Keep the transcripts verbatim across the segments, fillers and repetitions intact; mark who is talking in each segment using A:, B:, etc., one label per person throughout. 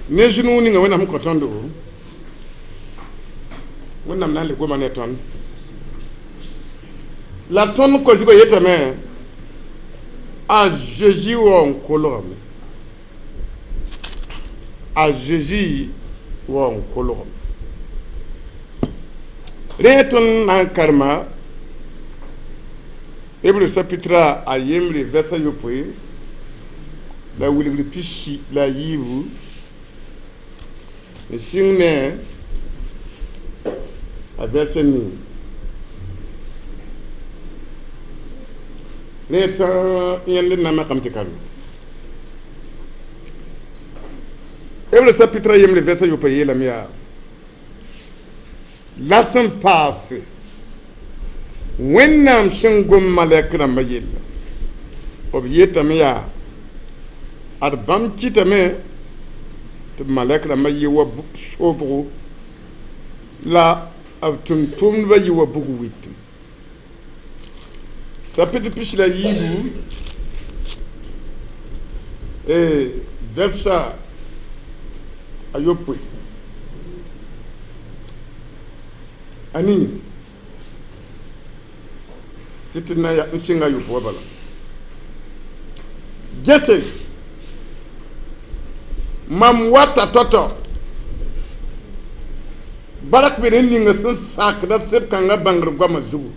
A: ne junu ni nga wẽnnaam kõ tõndo wẽnnaam na n le goma ne tõnd la tõnd ko zugo yetame a Jésus wa n kolgame a Jésus wa n kolgame rẽ tõnd na n karema Hébreux chapitre a yembre verset yopoe la wilgri pichi la yivu e singne a verset ni ne sa yende na makam ti kalu Hébreux chapitre a yembre verset yopoe la mia lassen passe wẽnnaam sẽn gom malɛk rãmbã yella b yetame yaa ad bãmb kɩtame tɩ b malɛk rãmbã yɩ wa sobgo la b tʋm-tʋmdbã yɩ wa bug wɩtm sapɩt pis la yiibu versa a yopoe ani titina ya nsinga yu po bala jesse mam wata toto barak be ni nga sun sak da sep kanga bangr goma zugu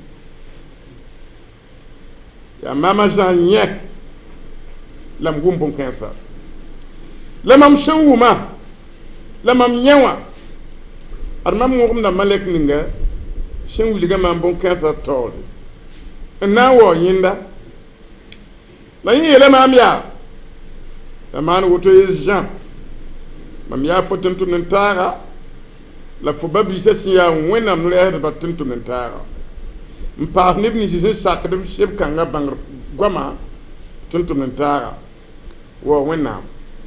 A: ya mama jan yek lam gumbon kansa lamam shawuma lamam yawa armam ngum na malek ninga shen wuliga mam bon kansa tori na wo yinda la yele mam ya da man woto Jean mam ya fotuntu ntara la fo babi se ya wenam no le ba tuntu ntara mpa ne bi ni se sak de sheb kanga bangr goma tuntu ntara wo wenam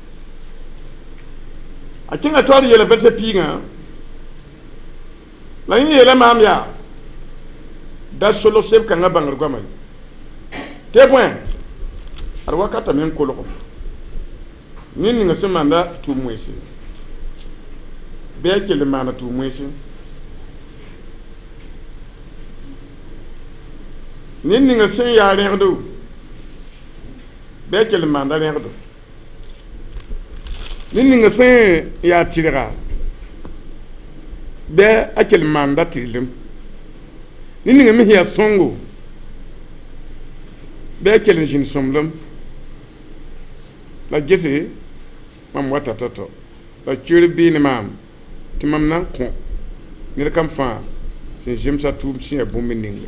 A: a kinga tori yele betse pinga la yele mam ya da solo seb kanga bangr goma te point arwa kata men koloko nini nga semanda tu mwesi beke le mana tu mwesi nini nga sen ya rerdo beke le manda rerdo nini nga sen ya tirira be akel manda tilim nini nga mi ya songo beke le jin somlum la gese mam wata toto la kyuri bi ni mam ti mam nan ko ni kam fa sin jimsa tum ci e bumbi ninga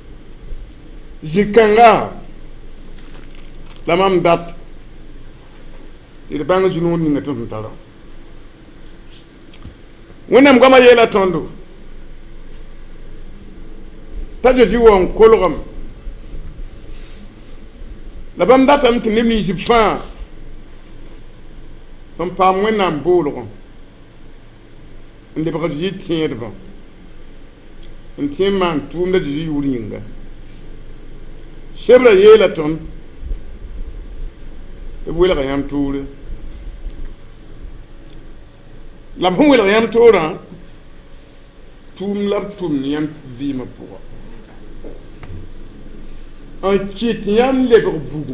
A: jikanga la mam dat ti de banga junu ninga tum talo wonam goma yela tondo tajo ji won kologam la bam datam ti nimi jifa on pa mwena mbolo inde ba ji tiede ba on tien man tum da ji yuringa shebra yela ton de wela ga yam toure la bon wela yam toura tum lab tum yam vima pour un kit yam le bugu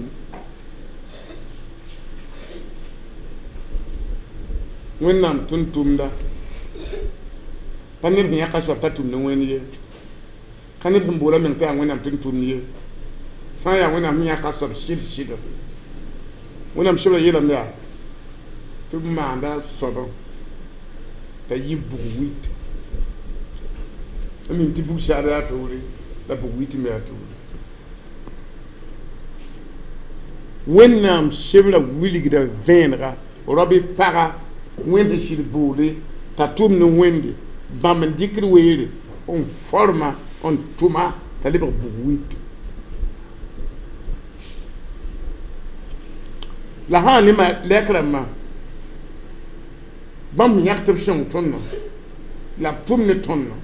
A: wẽnnaam tʋm tʋmda pa ned sẽn yãka soab t'a tʋmd wẽnd ye ka ned sẽn boola meng t'a yaa wẽnnaam tʋm tʋmd ye sã n yaa wẽnnaam sẽn yãka soab sɩd-sɩd wẽnnaam sobra yeelame yaa tɩ b maanda soabã t'a yɩ bug wɩt a min tɩ bug saada yaa toore la bug wɩt me yaa toore wẽnnaam sebra wilgda vẽenega robe paga wẽnd sɩd boole t'a tʋm ne wẽnde bãmb n dɩkd weere n forma n tʋma t'a lebg bug wɩt la sã ne ma lɛk rãmbã bãmb yãk tɩ b sõng tõndã la b tʋm ne tõndã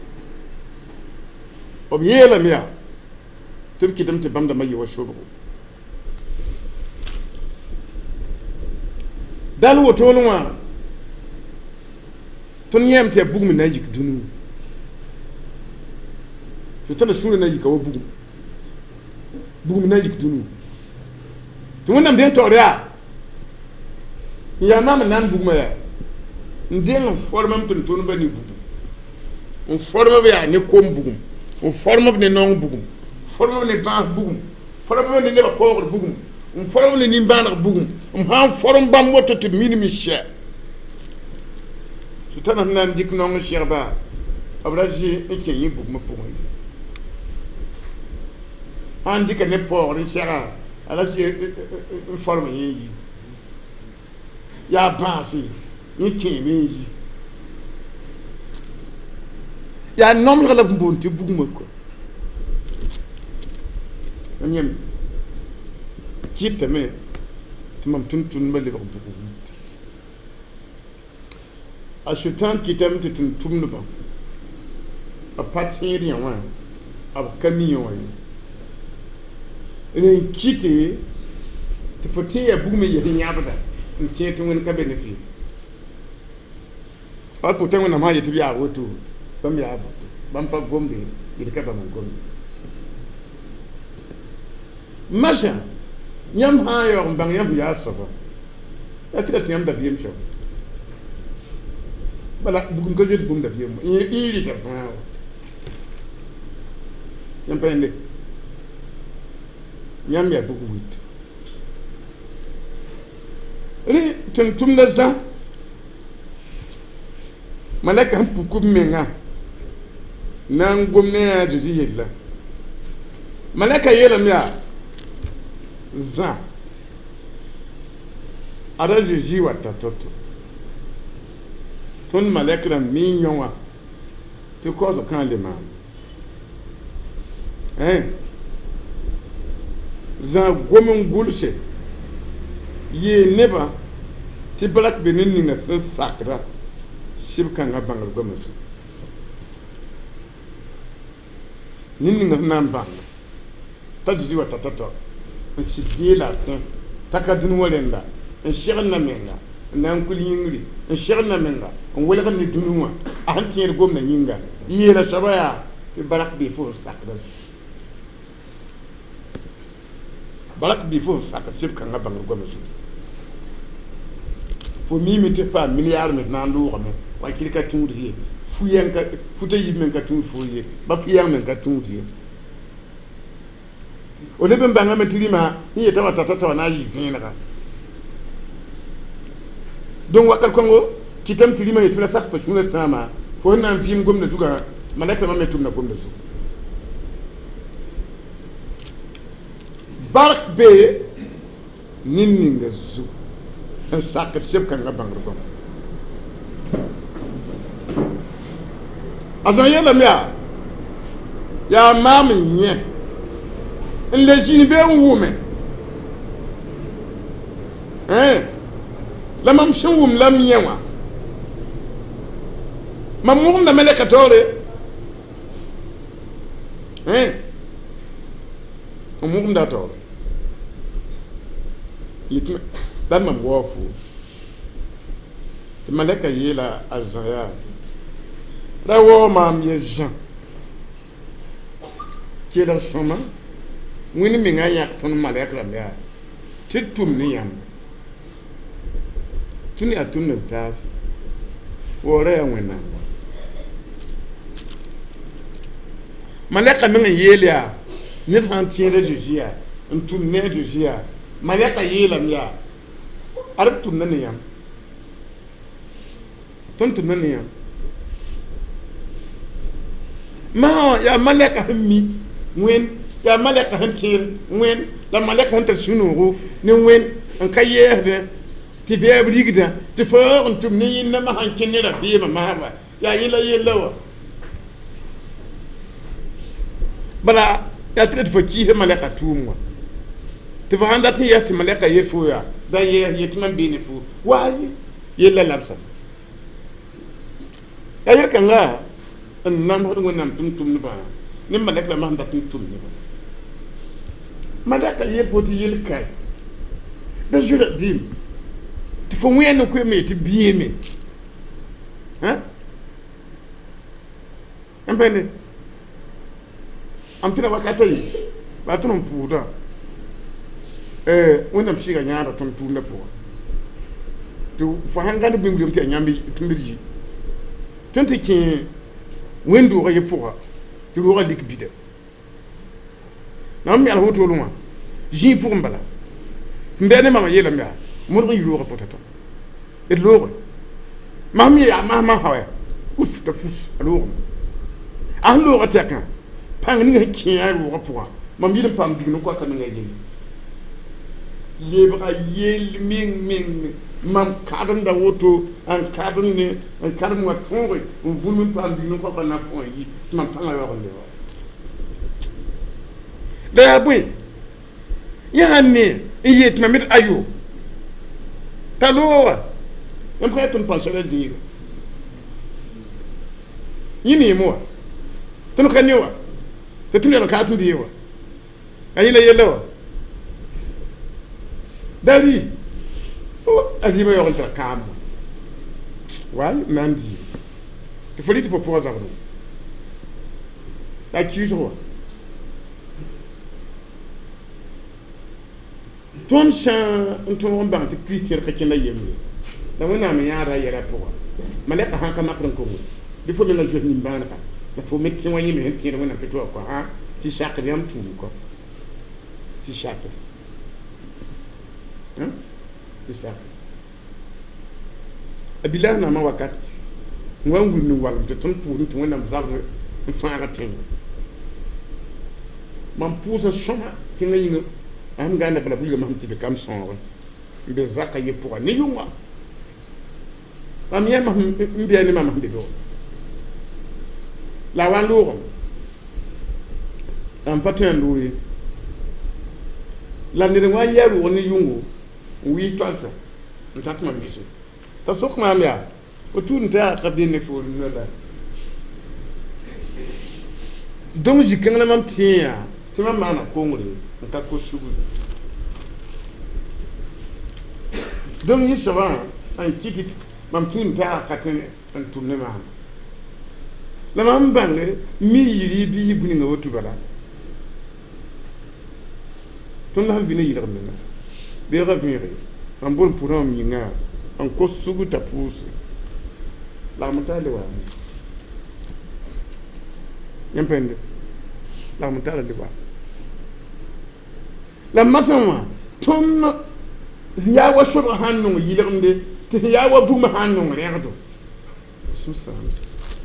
A: b yeelame yaa tɩ b kɩtame tɩ bãmb dãmbã yɩ wa sobgo dal wotool wã ton yam te bugum na yik dunu to tana sunu na yik wa bugum bugum na yik dunu to wonam den to ria ya mam nan bugum ya ndeng formam tun tun bani bugum on forma be ne kom bugum on forma ne non bugum forma ne ba bugum forma ne ne ba ko bugum on forma ne ni ba bugum on ha forma bam woto te minimi che tutana nan dik non sherba abraji eke yi bugum pour moi andi ka ne por ni shera ala je forma yi ya basi ni kemi yi ya nombre la mbonti bugum ko ñem ci tamé tumam tun tun ma le bugum a chutan qui tam te tun tum no ba a patin rien wa a camion wa ene kité te foti ya bugum ya nyabada ntie tun won ka benefi al poten na ma yiti biya woto bam ya boto bam pa gombe yiti ka bam gombe masha nyam ha yo mbang yam ya sobo atra siam da biem sho bala bugum ko jeti bum da biem yi yi ta fa nyam pende nyam ya bugu wit ri tum tum la za malaka han pukum menga nan gomne ya jiji yella malaka yela miya za ada jiji wata toto ton malaka na minyon wa te cause kan le man hein za gomen gulse ye neba ti balak benin ni na san sakra shibkan ga bangal gomen su nin ni na bang ta jiji wata toto shi dila tan takadun walenda en shirna menga nan kuli yingri en shirna menga on wala kan ni dunuma an tiyer gomna yinga yela sabaya ti balak bi fo sakra balak bi fo sakra shibkan ga bangal gomen su fo mi mi te pa milliard met nan do ko wa kilika tuudi fu yanka fu te yimen ka tuudi fu ye ba fi yang men ka tuudi o le ben banga metrima ni eta wata tata na yi fina ka don wakal kongo kitam trima ne tula sak fa shuna sama fo nan fim gomna suga malaka ma metum na gomna su bark be ninni nga zu en sakar sheb kan nga bangar gom azan yela mia ya mam nye en le jini be wume hein la mam shawum lam yewa mam mum na meleka tore hein mum da tore yitme dan mam wofu de maleka yela azaya rawo mam ye Jean qui la soma wini mi nga yak ton maleka la ya titum ni yam tuni atun na tas wore ya wena maleka mi yelia ni santien de jia ntum ne de jia maleka yela ya arab tum na ni yam ton tum na ni yam ma ya malaka mi wen ya malaka hantin wen da malaka hantar sunuru ni wen an kaye de ti be brigida ti fo on tum ni na ma hankin ni rabbi ma ma ya yila yelawa bala ya tret fo ki he malaka tumwa ti fa handa ti ya ti malaka yefu ya da ye yetman binifu wa yela labsa ya yakanga nam ho ngonam tum tum ni ba ni malek la ma nda tum tum ni ba malaka yel foti yel kay da jura dim ti fo wen ko me ti bieme hein ambene am tira wakatay ba ton puuta eh wonam shiga nyaara ton tuunda po to fo hangande bingum te nyambi tumbirji tonti ki wendu ko yepuwa ti ro lik bide nam mi al hoto luma ji pour mbala mbene mama yela mba mo ri lo ko potato et lo mam ya mama hawa uf ta fus lo an lo ko tekan pang ni ki ya lo ko pour mam yidem pam digno ko kan ngay yeli lebra yel ming ming mam kadam da woto an kadam ni an kadam wa tonre on vulu pam digno ko kan na fon yi mam pang yo ko lewa da boy ya ne yet mamit ayo talowa on peut être pas sur les îles yini mo tunu kanyowa te tunu no ka tun diwa ayina yelo dari o azima yo onta kam wal nandi te foli te propose avant la cuisine ton chan ton bang te cuisine ka kina yemle da wona me yara yara pour malaka han kama kan ko di fo na jeu ni bana ka da fo metti wani me ti wona to ko ha ti shakri am tu ko ti shakri hein ti shakri abila na ma wakat ngwangul ni wal te ton pour ni wona mzarde faara ten man pousa soma ti ngayi am gana bala bulga mam ti be kam son be zaka ye pour ni yuma am yema mbiya ni mama mbido la wando am patin louis la ni wa yeru woni yungu wi twansa ntatma bisi ta sok ma amya o tun ta kabine fo no la donc jikanga mam tiya tima mana kongri nta ko sugu donc yi saba an kiti mam tun ta katen an tunne ma la mam bange mi yiri bi buni nga wotu bala ton la bini yiri ramena be revenir en bon pour un minga en ko sugu ta pousse la mentale wa yempende la mentale de wa la masama ton ya wa shob hannu yilirnde te ya wa buma hannu reedo susams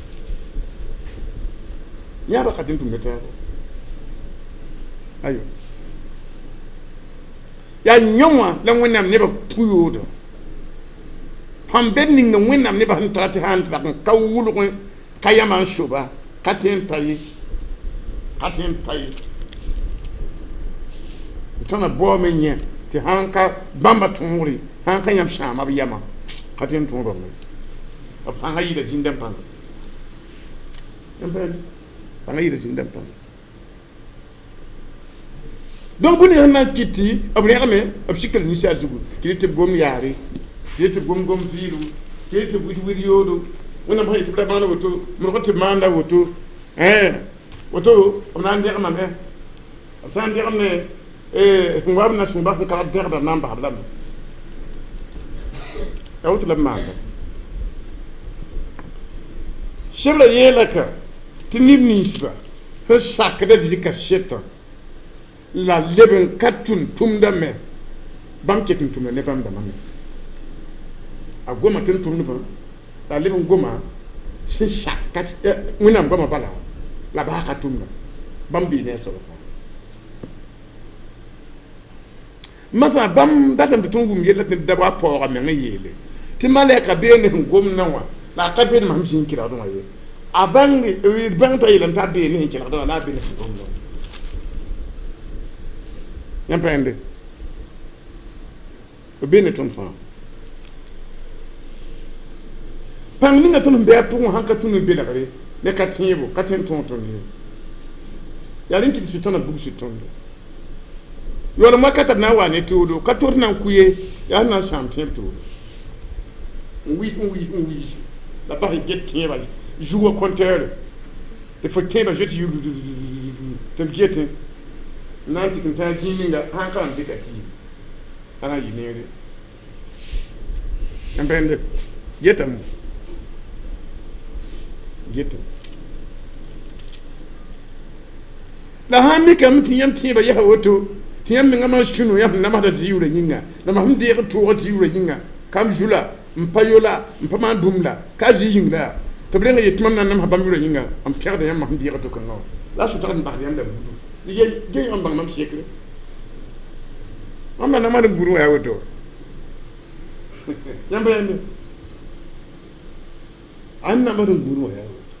A: ya ba katin tumeta ayo ya nyoma la wonam ne ba puyodo pam benning no wonam ne ba han tati han ba kan kawulu ko kayama shoba katin tayi katin tayi tana bo menye ti hanka bamba tunguri hanka yam shama bi yama katin tungro me apa hayi da jindam pan emben hayi da jindam pan donc bu ne na kiti abri ame ab sikkel ni sa zugu kiti gom yaari kiti gom gom firu kiti bu wiri yodo wona ba iti bana woto mo ko te manda woto eh woto amna ndi xamam eh san ndi xamne eh ngwab na sun ba kan kala der da namba hablam awto la manda shebla yelaka tinib nisba fa sakda fika sheta la leben katun tumda me banke tun tumda ne bam da mamme a goma tun tumda ba la leben goma sin shakka munam goma bala la ba ka tumda bam bi ne so fa masa bam datam tungum yella tin da ba po ga me ngiyele ti maleka be ne ngom na wa la ka be mam sin kira do ngaye abang e bang ta yelam ta be ne kira do la be ne ngom do yempende o bene ton fa panglinga ton be pour hanka ton be la re le katinbo katin ton ton ya rinki su ton bugu su ton yo na makata na wa ne todo ka tor nan kuye ya na champion todo oui oui oui la barre get tien va joue au compteur tɩ fo tẽeba zoe tɩ yʋ tɩ b getẽ n na n tɩk n taa zĩig ninga sãn ka n dɩka tɩ a na n yɩ neere n bẽnde getame getame la sãn mikame tɩ yãmb tẽeba yasa woto tɩ yãmb menga maa sũno yãmb namsda tɩ yʋʋra yĩnga la mam deeg toogã tɩ yʋʋra yĩnga kam zula n pa yola n pa maan dũm la ka zĩ yĩngla tɩ b rẽnga yetɩ mam na n namsa bãmb yʋʋra yĩnga n pẽgda yãmb mam deeg to-kãngã wã la a sʋtgd n basd yãmb la budu ge yãmb bãng mam sekre mam na namad n bũr wã yaa woto yãmb yãnde a n namad n bũr wã yaa woto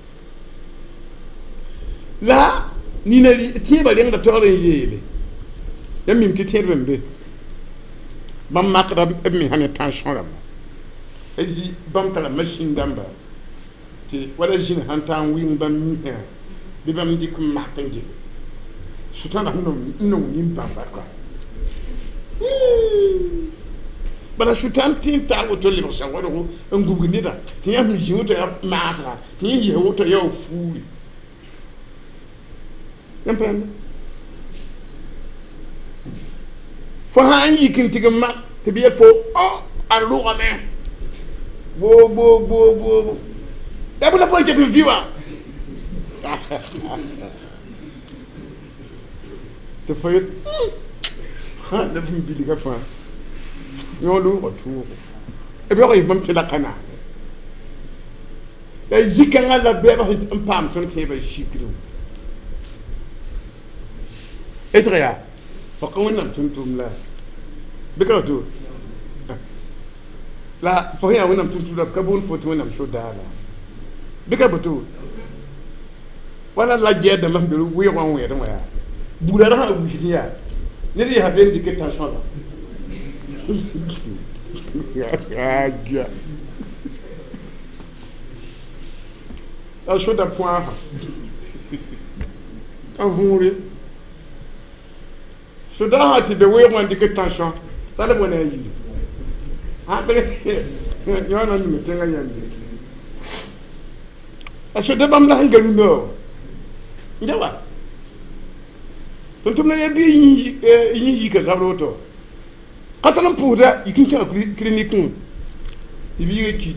A: la nina tẽeba rẽngda taoor n yeele yãmb mim tɩ tẽedb n be bãmb makda b me sã ne tension rãmba a zĩ bãmb tara machine dãmba tɩ wala zĩn sãn taa n wɩng bãmb misã bɩ bãmb dɩk n mak n gele sʋtãna n nong nin-bãmba ka bala sʋtãn tɩ n taa woto lebg sã wadgo n gubg neda tɩ yãmb zĩ woto yaa maasga tɩ yẽ yɩsa woto yaa fuuri yãmb pa yãmda fo sã n yik n tɩg n mak tɩ b yel fo o a rʋgame bo bo bo bo ya bula fo n ket n vɩ wa tɩ fo yet la f n bilga fãa yõ loogã tʋʋgo b yaoog yɩ bãmb tɩ la ka naane la zikãngã la bɛɛbg n paam tõnd tẽebã sikdẽ esg yaa fo ka wẽnnaam tʋm-tʋʋm la bɩ ka to la fo yaa wẽnnaam tʋm-tʋʋm la b ka boond fo tɩ wẽnnaam so daala bɩ ka boto wala la gɛɛdã mam be wɩɩg wã wẽedẽ wã yaa bugra da sã wisd yaa ned yaa be n dɩk tension la a soda põafa a vũure soda sã tɩ be wɩɩg wã n dɩk tension la la b wa na n yiri yõ na ning tẽngã yãnde a soda bãmb la sẽn ga rũndã nja wa tʋm-tʋmda ya bɩ yĩ yika zabd woto ka tol n pʋʋsda yik n kẽa clinique wã tɩ biiga ki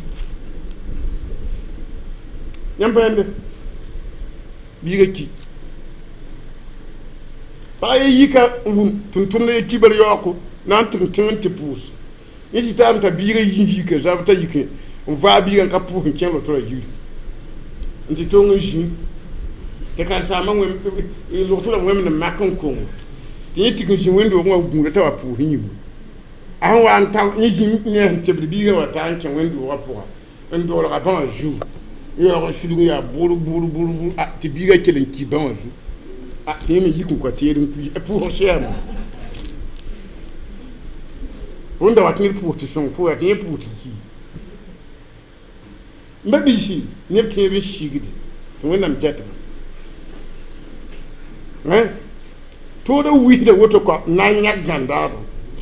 A: yãmb pa yãnde biiga ki pag ya yika n wʋm tʋm-tʋmda ya kibar yaooko na n tɩg n tẽng n tɩ pʋʋs yẽ tɩ taam t'a biiga yĩ yika zab t'a yik n vaa biiga n ka pʋʋs n kẽ rotora yiri n tɩ tong n zĩ tɩ karsaamã lʋgtʋra wẽmd n mak n kongo tɩ yẽ tɩk n zĩ wẽnd-doog wã gũuda t'a wa pʋʋs yĩngu a sẽn wa n ta yẽ zĩ ne sẽn tebd biigã wa taa n kẽ wẽnd-doogã pʋga n doolga bãwã zu n yaoog n sulg n yaa bʋr bʋr bʋr bʋr tɩ biigã kell n ki bãwã zu tɩ yẽ me yik n kɔa teed n kui pʋʋsg sɛɛme wẽnda wa tɩ ned pʋʋs tɩ sõng fo yaa tɩ yẽ pʋʋs tɩ ki n ba bisi neb tẽeb n sigd tɩ wẽnnaam gɛtba tooda wisda woto kɔ na n yãk gãndaadem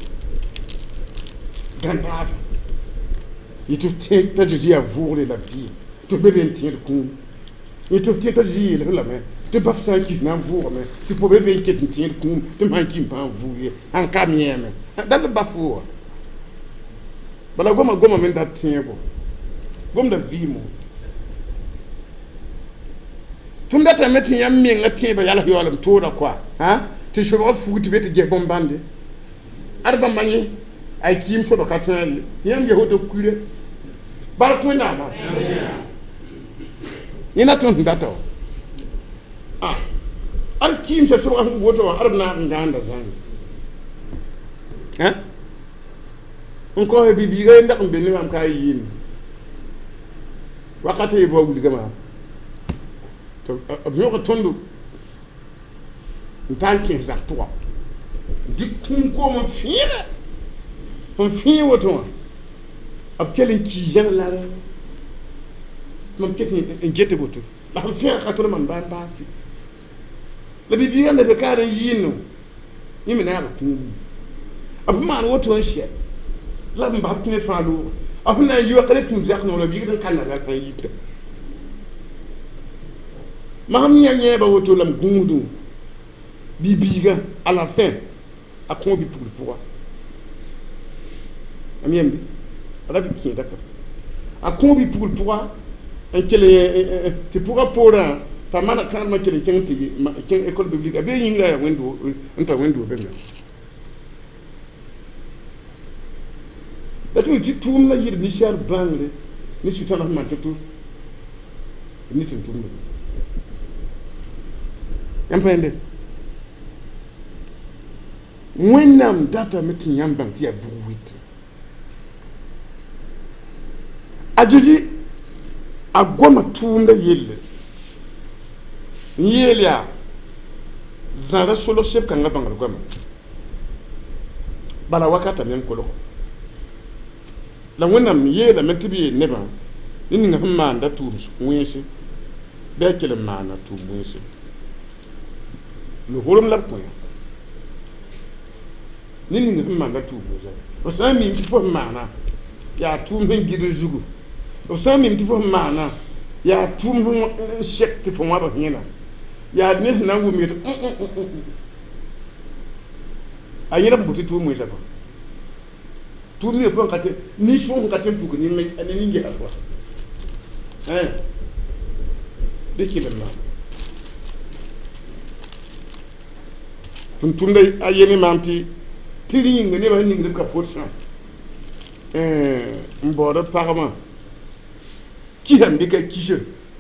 A: gãndaadem yɩ tɩ tẽ t'a zĩ yaa vʋʋgre la vɩɩm tɩ f be be n tẽed kũum yɩ tɩ f tẽ t'a zĩ yeelg lame tɩ baf sã n kis na n vʋʋgame tɩ fo be be n ket n tẽed kũum tɩ m sãn ki n pãa n vʋʋg ye sãn ka yẽeme dal baf wa bala goma goma me n dat tẽebo gomda vɩɩmo tʋm datame tɩ yãmb menga tẽebã yals yaoolem tooda koa tɩ sobg fug tɩ be tɩ ges bõn-bãnde ad bãmba yẽ a kiim soaba ka tõelle tɩ yãmb ges woto kuire bark wẽnnaamã yẽ na tõnd sẽn data wa ad kiimsa sobga sẽn woto wã ad b naag n gãanda zãnge n kos bibiiga ye ndak n be ne mam ka a yɩɩne wakata ye bao wilgame b yõg tõndo n taa n kẽs zak pʋga dɩk kũum koom n fẽege n fẽe woto wã b kell n kii zãng la mam ket n get woto la sẽn fẽega ka tol man baan baake la bibiigã la be kaad n yɩɩno yẽ me naaga kũum b maan woto n sɛ la b n bas tɩ ned fãa loogã b na n yi wa ka le tũud zak nong la biigd n kãnda la sãn yita Mam nya nya ba woto lam gundu bibiga à la fin a con bi pour pourquoi amiem bi rabi qui d'accord a con bi pour pourquoi un quel tu pourras pour ta mana kan ma quel ken ti ken école biblique abe yingra ya wendo nta wendo be da tu ti tum na yir ni shar bangle ni sutana man to ni tin tum yampende wennam data metin yambang ti abu wit ajiji agoma tumda yelle yelia zara solo chef kanga bangal goma bala wakata men kolo la wennam yela metibi neba nini nga manda tumsu mwese bekele mana tumwese le holum la point nini nga manda tumwese o sa mi fo mana ya tum hen gidu zugu o sa mi fo mana ya tum hen shekti fo waba hina ya nes na wumi to ayira mbuti tumwese ko tumni ko kate ni shon kate puko ni ni ngi alwa eh bekile ma tun tun dai ayeni mamti tiri ngi ne ba ni ngi ka portion eh mbodo parma ki ham bi ka kishe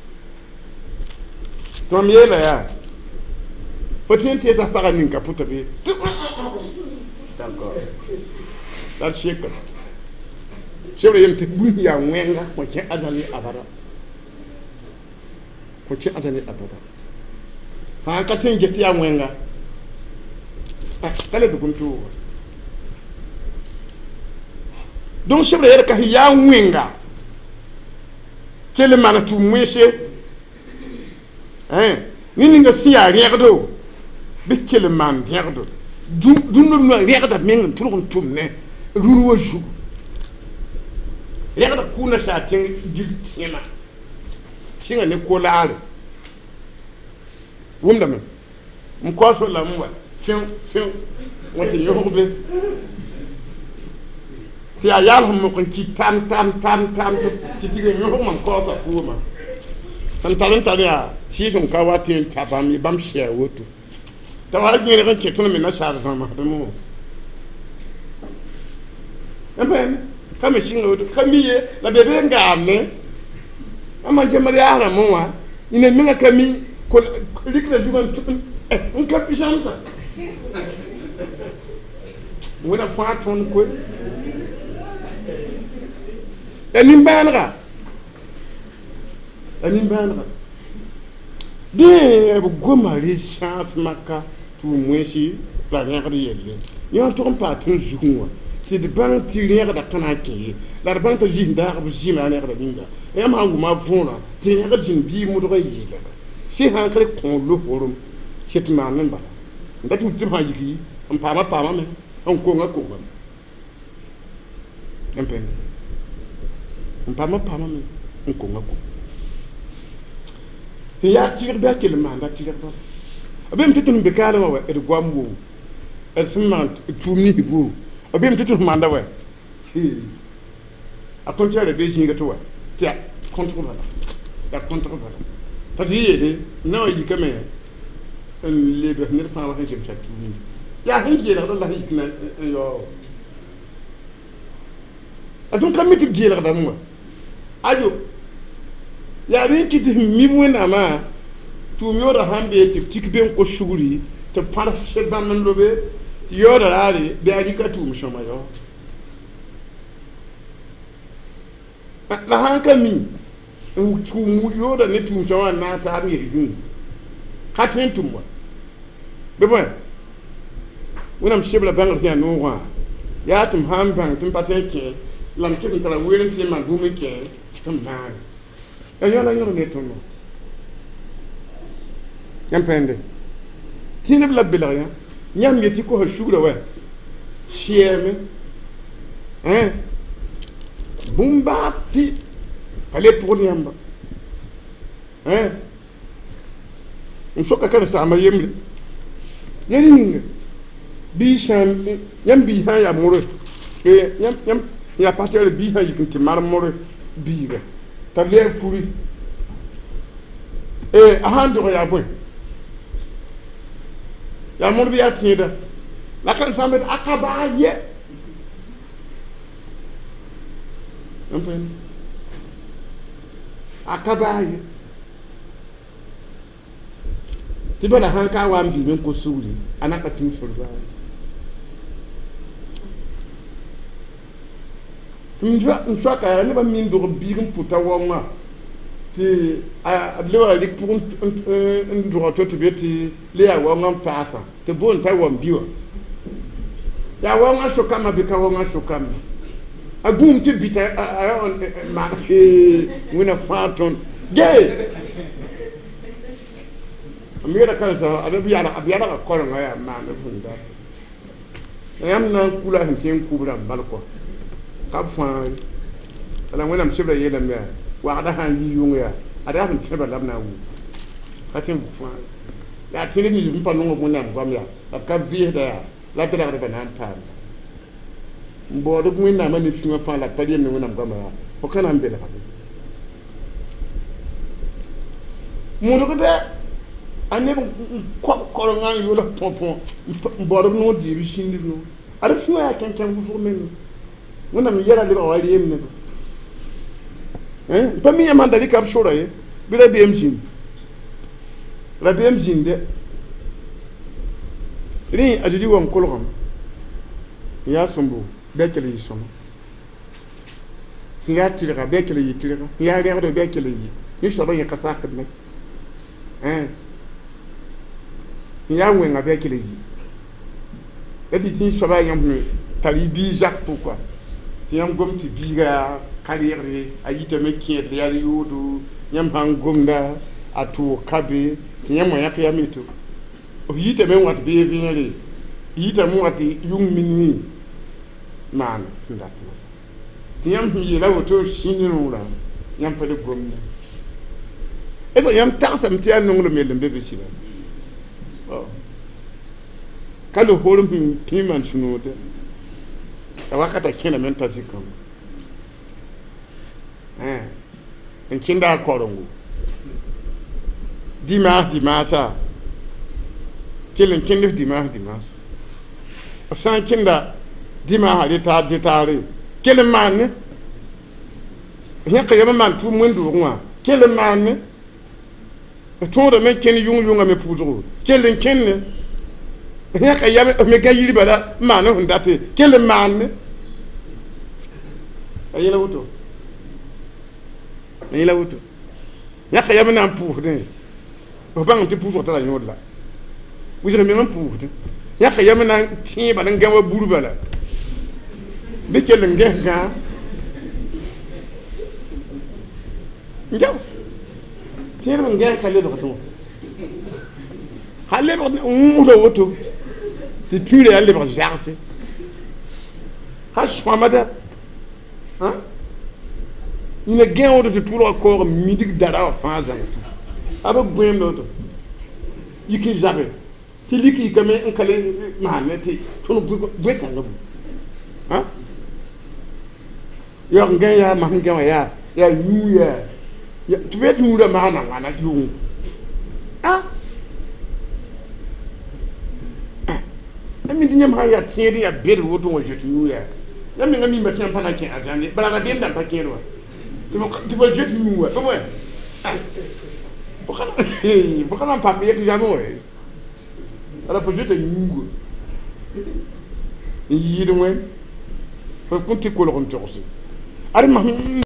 A: tom yela ya fotiente sa para ni ka puta bi d'accord dar sheka shebra yente bunya wenga ko ci azali abada ko ci azali abada ha ka tin geti ya wenga ah kale du kuntu donc shebra yere ka ya wenga kele mana tu mwese hein nini nga siya rerdo bi kele man rerdo dum dum no rerda men tulun tumne ruwa ju rega da kuna sa tin giltina shinga ne ko laare wumda men m ko so la mwa fin fin wati yobe ti ayal hum ko ki tam tam tam tam ti ti ge yobe man ko so kuma tan tan tan ya shi sun ka wati ta ba mi bam she woto ta wa ge ne ke tun mi na sha zama da mu Amen. Kama shinga woto kamiye la bebe ngame ama jemali ara mowa ina minga kami ko likna jugan tun eh on kapi shamsa wona faton ko enim banra enim banra de bu gomari chance maka tu mweshi la nyakadi yelle yon to pas tun jugunwa ti de ban ti rien da kana ki la ban ta jin da bu ji ma ne da dinga e ma ngu ma fona ti ne ga jin bi mu do yi la si han kale kon lo horum chet ma nan ba nda tu ti ma yi am pa ma pa ma me on ko nga ko en pen am pa ma pa ma me on ko nga ko ya ti ba ke le ma da ti ba abem tetun be kala ma wa e gwamwo e smant tu ni bu obim tutu manda we a kontiare be jinga to we tia contrôle la contrôle la tati yede na yi kame le be ne fa wa hin jëm chatu ya hin je la la hikna yo azun kamiti je la da mo ajo ya rin kiti mi mo na ma tu mi ora hambe tik tik ben ko shuguri te par shedan man lobe yoda rari be ajika tu mshoma yo la hanka mi tu mu yoda ne tu mshoma na ta mi rizin hatin tumwa be boy wona mshebla bangal tiya no wa ya tum ham bang tum patin ke lam ke tara werin ti man bu mi ke tum na ya yona yoro ne tum yam pende tine bla bela ya nyam yeti ko shugura we shieme hein bumba fi ale pour yamba hein n soka ka saama yemle yeringa bi shan yam bi ha ya mure e yam yam ya partir bi ha yikinti mar mure bi ga tabiya furi e ahando ya boy ya mure bi atida la kan samet akaba ye ampen akaba ye tibana hanka wa mbi men ko suri anaka tin furba Mjwa mjwa ka ne ba min do bigum puta wonga ti a lewa lik pour un droit to veti le ya wonga pasa te bon ta won biwa ya wonga shokama bika wonga shokama agum ti bita a on ma he wina faton gay amira kan sa adabi ala abiyala ka ko nga ya ma na funda yam na kula hin tin kubra balko ka fa ala wena mshibra yela me wa ada han yi yung ya ada han teba labna wu katin bu fa ya tiri ni mpa no mo nam gwam ya ka vie da la bela da nan pa mbo do mu na ma ni fuma fa la padi ni wona gwam ya o kana mbele fa mu do da ane ko ko ngan yo la tonpon mbo do no di bi shindi no ada fuma ya kan kan bu men wona mi yara le ba wali yemne hein pa mi yamanda li kam shora ye bi la bi emjin la bi emjin de ri ajiji wam kolgam ya sumbu be kele yi somo singa tira be kele yi tira ya re do be kele yi ni shoba ya kasa kadme hein ya wenga be kele yi e di tin shoba yam tali bi jak pourquoi yam gom ti biga kariyere ayite me kiet yar yudu yam hangomda atu kabe ti yam ya ya mitu o yite me wat be vinere yite mu wat yung minni man nda ti yam yi la woto shininu la yam fa de gomna eso yam tarsam ti an ngolo melem be be sila oh kalo horum piman shunote wakata kina menta zikam eh en kinda korongo dima dima ta kilen kinda dima dima san kinda dima halita ditare kilen man ne kiyama man tu mundu ngwa kilen man ne to da men ken yung yung me puzuru kilen kenne ne kiyama me gayiri bala man hundate kilen man ayela wuto ayela wuto yaka yam na pour de o bang ti pour ta la nyodla wujere mi ngam pour de yaka yam na ti ba ngam wa buru bala be kel ngenga ngaw ti ba ngenga kale do to halle ba mu do wuto ti pure yalle ba jarse ha shwamada hein ina gen de tout le corps midik dara faza aba gwem do yiki jabe ti liki kame en kale mahaneti tunu gwe kan lo hein yo ngen ya ma ngen ya ya yu ya ya tu vet mu da mahana wana yu ah ami dinya ma ya tiedi ya bedu woto wo jetu yu ya ya mi ngami mbati mpana ken ajande bala na benda pa ken wa tu vas jeter nous ouais ouais pourquoi pourquoi non pas payer jamais ouais alors faut jeter nous yi de ouais faut continuer ko lo on torse ari ma